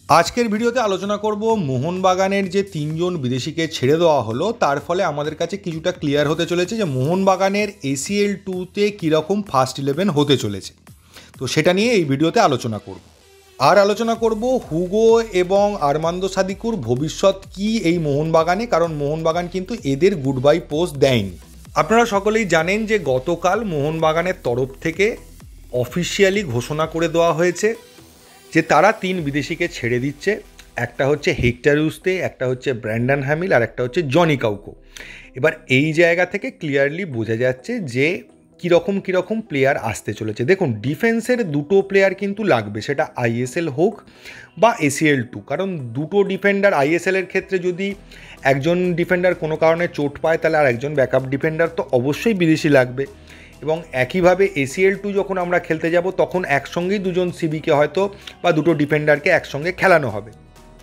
আজকের ভিডিওতে আলোচনা করব মোহনবাগানের যে তিনজন বিদেশিকে ছেড়ে দেওয়া হলো তার ফলে আমাদের কাছে কিছুটা ক্লিয়ার হতে চলেছে যে মোহনবাগানের ACL 2-তে কীরকম ফার্স্ট 11 হতে চলেছে। তো সেটা নিয়ে এই ভিডিওতে আলোচনা করব। আর আলোচনা করব হুগো এবং আরমান্দো সাদিকুর ভবিষ্যৎ কি এই মোহনবাগানে, কারণ মোহনবাগান কিন্তু এদের গুড বাই পোস্ট দেয়নি। আপনারা সকলেই জানেন যে গতকাল মোহনবাগানের তরফ থেকে অফিসিয়ালি ঘোষণা করে দেওয়া হয়েছে যে তারা তিন বিদেশিকে ছেড়ে দিচ্ছে। একটা হচ্ছে হেক্টর ইউস্তে, একটা হচ্ছে ব্র্যান্ডন হ্যামিল, আর একটা হচ্ছে জনি কাউকো। এবার এই জায়গা থেকে ক্লিয়ারলি বোঝা যাচ্ছে যে কীরকম প্লেয়ার আসতে চলেছে। দেখুন, ডিফেন্সের দুটো প্লেয়ার কিন্তু লাগবে, সেটা ISL হোক বা ACL 2, কারণ দুটো ডিফেন্ডার ISL-এর ক্ষেত্রে যদি একজন ডিফেন্ডার কোনো কারণে চোট পায় তাহলে আর একজন ব্যাকআপ ডিফেন্ডার তো অবশ্যই বিদেশি লাগবে। এবং একইভাবে ACL 2 যখন আমরা খেলতে যাব তখন একসঙ্গেই দুজন সিবিকে হয়তো বা দুটো ডিফেন্ডারকে একসঙ্গে খেলানো হবে।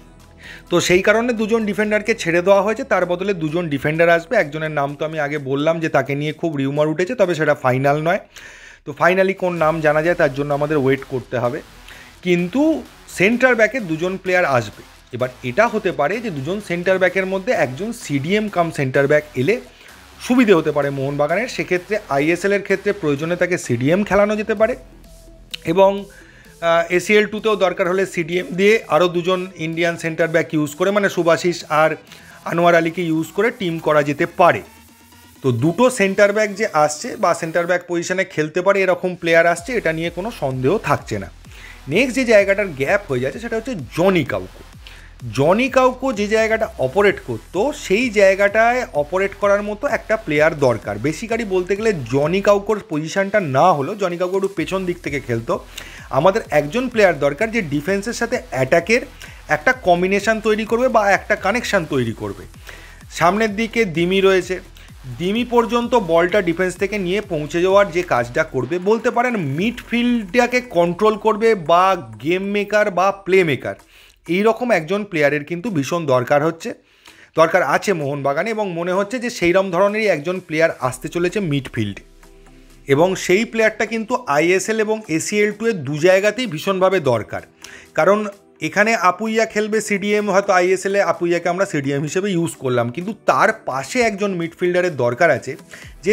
তো সেই কারণে দুজন ডিফেন্ডারকে ছেড়ে দেওয়া হয়েছে, তার বদলে দুজন ডিফেন্ডার আসবে। একজনের নাম তো আমি আগে বললাম যে তাকে নিয়ে খুব রিউমার উঠেছে, তবে সেটা ফাইনাল নয়। তো ফাইনালি কোন নাম জানা যায় তার জন্য আমাদের ওয়েট করতে হবে। কিন্তু সেন্টার ব্যাকে দুজন প্লেয়ার আসবে। এবার এটা হতে পারে যে দুজন সেন্টার ব্যাকের মধ্যে একজন CDM কাম সেন্টার ব্যাক এলে সুবিধে হতে পারে মোহনবাগানের। সেক্ষেত্রে ISL-এর ক্ষেত্রে প্রয়োজনে তাকে CDM খেলানো যেতে পারে, এবং ACL 2-তেও দরকার হলে CDM দিয়ে আরও দুজন ইন্ডিয়ান সেন্টার ব্যাক ইউজ করে, মানে সুভাশিস আর আনোয়ার আলীকে ইউজ করে টিম করা যেতে পারে। তো দুটো সেন্টার ব্যাক যে আসছে বা সেন্টার ব্যাক পজিশনে খেলতে পারে এরকম প্লেয়ার আসছে, এটা নিয়ে কোনো সন্দেহ থাকছে না। নেক্সট যে জায়গাটার গ্যাপ হয়ে যাচ্ছে সেটা হচ্ছে জনি কাউকো। জনি কাউকো যে জায়গাটা অপারেট করতো সেই জায়গাটায় অপারেট করার মতো একটা প্লেয়ার দরকার। বেসিক্যালি বলতে গেলে জনি কাউকোর পজিশানটা না হলেও জনি কাউকো একটু পেছন দিক থেকে খেলতো। আমাদের একজন প্লেয়ার দরকার যে ডিফেন্সের সাথে অ্যাটাকের একটা কম্বিনেশান তৈরি করবে বা একটা কানেকশান তৈরি করবে। সামনের দিকে দিমি রয়েছে, দিমি পর্যন্ত বলটা ডিফেন্স থেকে নিয়ে পৌঁছে যাওয়ার যে কাজটা করবে, বলতে পারেন মিডফিল্ডটাকে কন্ট্রোল করবে বা গেম মেকার বা প্লে মেকার, এইরকম একজন প্লেয়ারের কিন্তু ভীষণ দরকার আছে মোহনবাগানে। এবং মনে হচ্ছে যে সেইরকম ধরনেরই একজন প্লেয়ার আসতে চলেছে মিডফিল্ডে, এবং সেই প্লেয়ারটা কিন্তু ISL এবং ACL 2 দু জায়গাতেই ভীষণভাবে দরকার। কারণ এখানে আপুইয়া খেলবে CDM, হয়তো ISL-এ আপুইয়াকে আমরা CDM হিসেবে ইউজ করলাম, কিন্তু তার পাশে একজন মিডফিল্ডারের দরকার আছে যে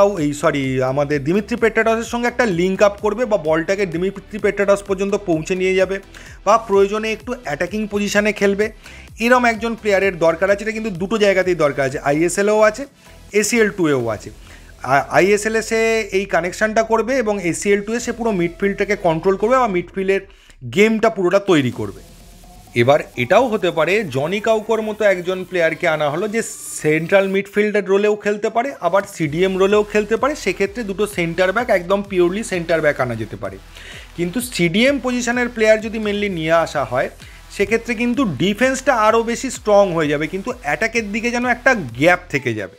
আমাদের দিমিত্রি পেট্রাডসের সঙ্গে একটা লিঙ্ক আপ করবে বা বলটাকে দিমিত্রি পেট্রাডস পর্যন্ত পৌঁছে নিয়ে যাবে বা প্রয়োজনে একটু অ্যাটাকিং পজিশানে খেলবে। এরম একজন প্লেয়ারের দরকার আছে। এটা কিন্তু দুটো জায়গাতেই দরকার আছে, ISL-এও আছে, ACL 2-এও আছে। ISL-এ সে এই কানেকশানটা করবে এবং ACL 2-এ সে পুরো মিডফিল্ডটাকে কন্ট্রোল করবে বা মিডফিল্ডের গেমটা পুরোটা তৈরি করবে। এবার এটাও হতে পারে জনি কাউকোর মতো একজন প্লেয়ারকে আনা হলো যে সেন্ট্রাল মিডফিল্ডের রোলেও খেলতে পারে, আবার CDM রোলেও খেলতে পারে। সেক্ষেত্রে দুটো সেন্টার ব্যাক, একদম পিওরলি সেন্টার ব্যাক আনা যেতে পারে। কিন্তু CDM পজিশনের প্লেয়ার যদি মেনলি নিয়ে আসা হয় সেক্ষেত্রে কিন্তু ডিফেন্সটা আরও বেশি স্ট্রং হয়ে যাবে, কিন্তু অ্যাটাকের দিকে যেন একটা গ্যাপ থেকে যাবে।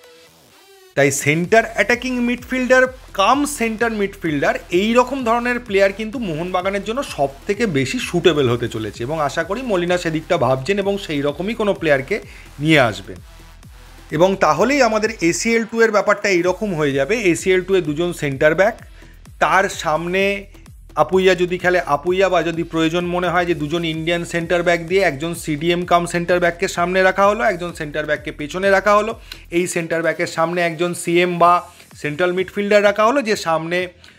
তাই centre attacking midfielder cum centre midfielder এই রকম ধরনের প্লেয়ার কিন্তু মোহনবাগানের জন্য সব থেকে বেশি সুটেবল হতে চলেছে, এবং আশা করি মলিনা সেদিকটা ভাবছেন এবং সেই রকমই কোনো প্লেয়ারকে নিয়ে আসবেন। এবং তাহলেই আমাদের ACL 2-এর ব্যাপারটা এইরকম হয়ে যাবে। ACL 2-এ দুজন সেন্টার ব্যাক, তার সামনে আপুইয়া যদি খেলে আপুইয়া, বা যদি প্রয়োজন মনে হয় যে দুজন ইন্ডিয়ান সেন্টার ব্যাক দিয়ে একজন CDM কাম সেন্টার ব্যাককে সামনে রাখা হলো, একজন সেন্টার ব্যাককে পেছনে রাখা হলো, এই সেন্টার ব্যাকের সামনে একজন CM বা সেন্ট্রাল মিডফিল্ডার রাখা হলো যে সামনে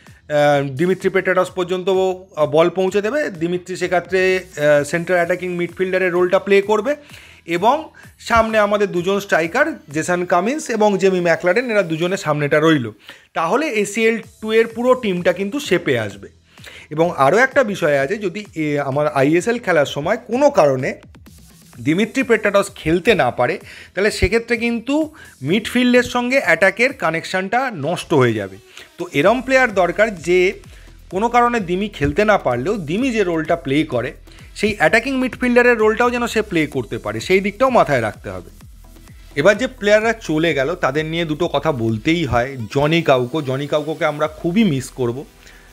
দিমিত্রি পেট্রাডস পর্যন্ত বল পৌঁছে দেবে। দিমিত্রি সেক্ষেত্রে সেন্টার অ্যাটাকিং মিডফিল্ডারের রোলটা প্লে করবে, এবং সামনে আমাদের দুজন স্ট্রাইকার জেসন কামিন্স এবং জেমি ম্যাকলারেন, এরা দুজনের সামনেটা রইল। তাহলে ACL 2-এর পুরো টিমটা কিন্তু শেপে আসবে। এবং আরও একটা বিষয় আছে, যদি আমার ISL খেলার সময় কোনো কারণে দিমিত্রি পেট্রাডস খেলতে না পারে তাহলে সেক্ষেত্রে কিন্তু মিডফিল্ডের সঙ্গে অ্যাটাকের কানেকশানটা নষ্ট হয়ে যাবে। তো এরম প্লেয়ার দরকার যে কোনো কারণে দিমি খেলতে না পারলেও দিমি যে রোলটা প্লে করে সেই অ্যাটাকিং মিডফিল্ডারের রোলটাও যেন সে প্লে করতে পারে, সেই দিকটাও মাথায় রাখতে হবে। এবার যে প্লেয়াররা চলে গেল তাদের নিয়ে দুটো কথা বলতেই হয়। জনি কাউকোকে আমরা খুবই মিস করব।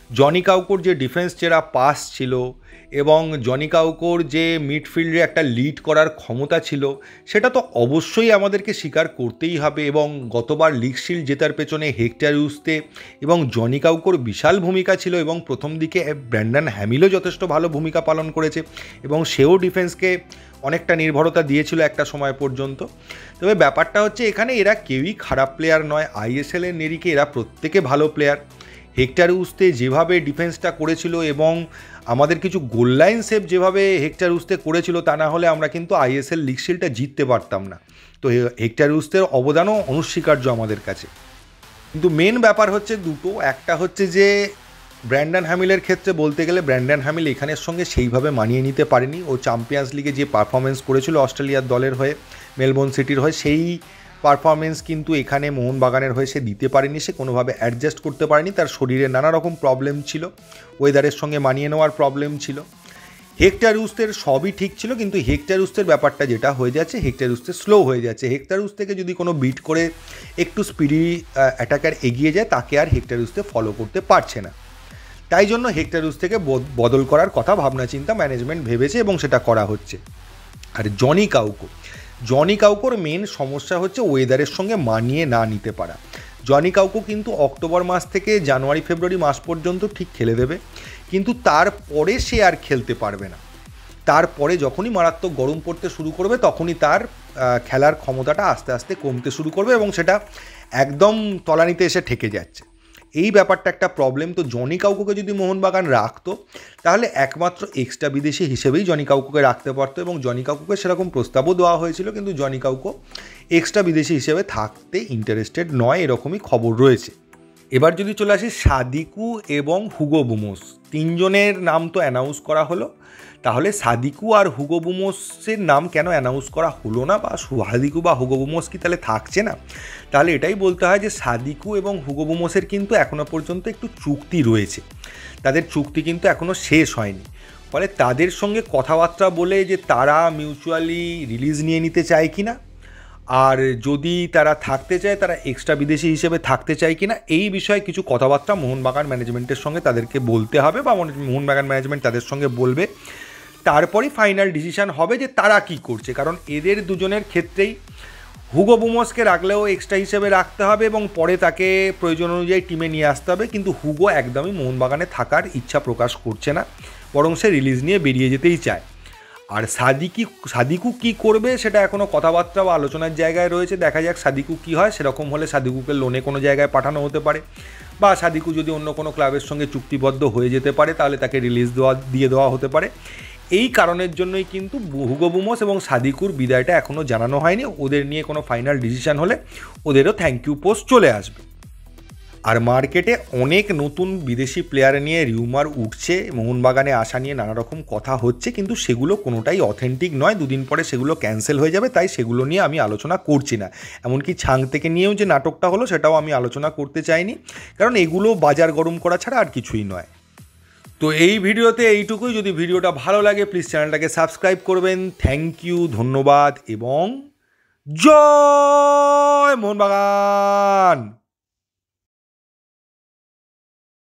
জনি কাউকোর যে ডিফেন্স চেরা পাস ছিল এবং জনি কাউকোর যে মিডফিল্ডে একটা লিড করার ক্ষমতা ছিল, সেটা তো অবশ্যই আমাদেরকে স্বীকার করতেই হবে। এবং গতবার লিগ শিল্ড জেতার পেছনে হেক্টর ইউস্তে এবং জনি কাউকোর বিশাল ভূমিকা ছিল, এবং প্রথম দিকে ব্র্যান্ডন হ্যামিলও যথেষ্ট ভালো ভূমিকা পালন করেছে এবং সেও ডিফেন্সকে অনেকটা নির্ভরতা দিয়েছিল একটা সময় পর্যন্ত। তবে ব্যাপারটা হচ্ছে এখানে এরা কেউই খারাপ প্লেয়ার নয়, আইএসএলের নিরিখে এরা প্রত্যেকে ভালো প্লেয়ার। হেক্টর উস্তে যেভাবে ডিফেন্সটা করেছিল এবং আমাদের কিছু গোল লাইন সেভ যেভাবে হেক্টর উস্তে করেছিল, তা না হলে আমরা কিন্তু আইএসএল লিগ শিল্ডটা জিততে পারতাম না। তো হেক্টর উস্তের অবদানও অনস্বীকার্য আমাদের কাছে। কিন্তু মেন ব্যাপার হচ্ছে দুটো, একটা হচ্ছে যে ব্র্যান্ডন হ্যামিলের ক্ষেত্রে বলতে গেলে ব্র্যান্ডন হ্যামিল এখানের সঙ্গে সেইভাবে মানিয়ে নিতে পারেনি। ও চ্যাম্পিয়ন্স লিগে যে পারফরমেন্স করেছিল অস্ট্রেলিয়ার দলের হয়ে, মেলবোর্ন সিটির হয়ে, সেই পারফরমেন্স কিন্তু এখানে মোহনবাগানের হয়ে সে দিতে পারেনি। সে কোনোভাবে অ্যাডজাস্ট করতে পারেনি, তার শরীরে নানা রকম প্রবলেম ছিল, ওয়েদারের সঙ্গে মানিয়ে নেওয়ার প্রবলেম ছিল। হেক্টর উস্তের সবই ঠিক ছিল, কিন্তু হেক্টর উস্তের ব্যাপারটা যেটা হয়ে যাচ্ছে, হেক্টর উস্তে স্লো হয়ে যাচ্ছে। হেক্টর উস্তেকে যদি কোনো বিট করে একটু স্পিডি অ্যাটাকার এগিয়ে যায়, তাকে আর হেক্টর উস্তে ফলো করতে পারছে না। তাই জন্য হেক্টর উস্তেকে বদল করার কথা ভাবনা চিন্তা ম্যানেজমেন্ট ভেবেছে এবং সেটা করা হচ্ছে। আর জনি কাউকোর মেন সমস্যা হচ্ছে ওয়েদারের সঙ্গে মানিয়ে না নিতে পারা। জনি কাউকো কিন্তু অক্টোবর মাস থেকে জানুয়ারি ফেব্রুয়ারি মাস পর্যন্ত ঠিক খেলে দেবে, কিন্তু তারপরে সে আর খেলতে পারবে না। তারপরে যখনই মারাত্মক গরম পড়তে শুরু করবে, তখনই তার খেলার ক্ষমতাটা আস্তে আস্তে কমতে শুরু করবে এবং সেটা একদম তলানিতে এসে ঠেকে যাচ্ছে। এই ব্যাপারটা একটা প্রবলেম। তো জনি কাউকোকে যদি মোহনবাগান রাখতো, তাহলে একমাত্র এক্সট্রা বিদেশি হিসেবেই জনি কাউকোকে রাখতে পারতো, এবং জনি কাউকোকে সেরকম প্রস্তাবও দেওয়া হয়েছিল, কিন্তু জনি কাউকো এক্সট্রা বিদেশি হিসেবে থাকতে ইন্টারেস্টেড নয়, এরকমই খবর রয়েছে। এবার যদি চলে আসি সাদিকু এবং হুগো বুমোস, তিনজনের নাম তো অ্যানাউন্স করা হলো, তাহলে সাদিকু আর হুগো বুমোসের নাম কেন অ্যানাউন্স করা হলো না, বা সাদিকু বা হুগো বুমোস কি তাহলে থাকছে না? তাহলে এটাই বলতে হয় যে সাদিকু এবং হুগো বুমোসের কিন্তু এখনও পর্যন্ত একটু চুক্তি রয়েছে, তাদের চুক্তি কিন্তু এখনও শেষ হয়নি। ফলে তাদের সঙ্গে কথাবার্তা বলে যে তারা মিউচুয়ালি রিলিজ নিয়ে নিতে চায় কি না, আর যদি তারা থাকতে চায়, তারা এক্সট্রা বিদেশি হিসেবে থাকতে চায় কি না, এই বিষয়ে কিছু কথাবার্তা মোহনবাগান ম্যানেজমেন্টের সঙ্গে তাদেরকে বলতে হবে, বা মোহনবাগান ম্যানেজমেন্ট তাদের সঙ্গে বলবে। তারপরই ফাইনাল ডিসিশান হবে যে তারা কি করছে। কারণ এদের দুজনের ক্ষেত্রেই হুগো বুমোসকে রাখলেও এক্সট্রা হিসেবে রাখতে হবে এবং পরে তাকে প্রয়োজন অনুযায়ী টিমে নিয়ে আসতে হবে, কিন্তু হুগো একদমই মোহনবাগানে থাকার ইচ্ছা প্রকাশ করছে না, বরং সে রিলিজ নিয়ে বেরিয়ে যেতেই চায়। আর সাদিকু কি করবে সেটা এখনও কথাবার্তা বা আলোচনার জায়গায় রয়েছে, দেখা যাক সাদিকু কি হয়। সেরকম হলে সাদিকুকে লোনে কোনো জায়গায় পাঠানো হতে পারে, বা সাদিকু যদি অন্য কোনো ক্লাবের সঙ্গে চুক্তিবদ্ধ হয়ে যেতে পারে, তাহলে তাকে রিলিজ দিয়ে দেওয়া হতে পারে। এই কারণের জন্যই কিন্তু হুগো বুমোস এবং সাদিকুর বিদায়টা এখনও জানানো হয়নি। ওদের নিয়ে কোনো ফাইনাল ডিসিশন হলে ওদেরও থ্যাংক ইউ পোস্ট চলে আসবে। আর মার্কেটে অনেক নতুন বিদেশি প্লেয়ার নিয়ে রিউমার উঠছে, মোহনবাগানে আসা নিয়ে নানা রকম কথা হচ্ছে, কিন্তু সেগুলো কোনোটাই অথেন্টিক নয়। দুদিন পরে সেগুলো ক্যান্সেল হয়ে যাবে, তাই সেগুলো নিয়ে আমি আলোচনা করছি না। এমনকি ছাং থেকে নিয়েও যে নাটকটা হলো, সেটাও আমি আলোচনা করতে চাইনি, কারণ এগুলো বাজার গরম করা ছাড়া আর কিছুই নয়। তো এই ভিডিওতে এইটুকুই। যদি ভিডিওটা ভালো লাগে প্লিজ চ্যানেলটাকে সাবস্ক্রাইব করবেন। থ্যাংক ইউ, ধন্যবাদ এবং জয় মোহনবাগান।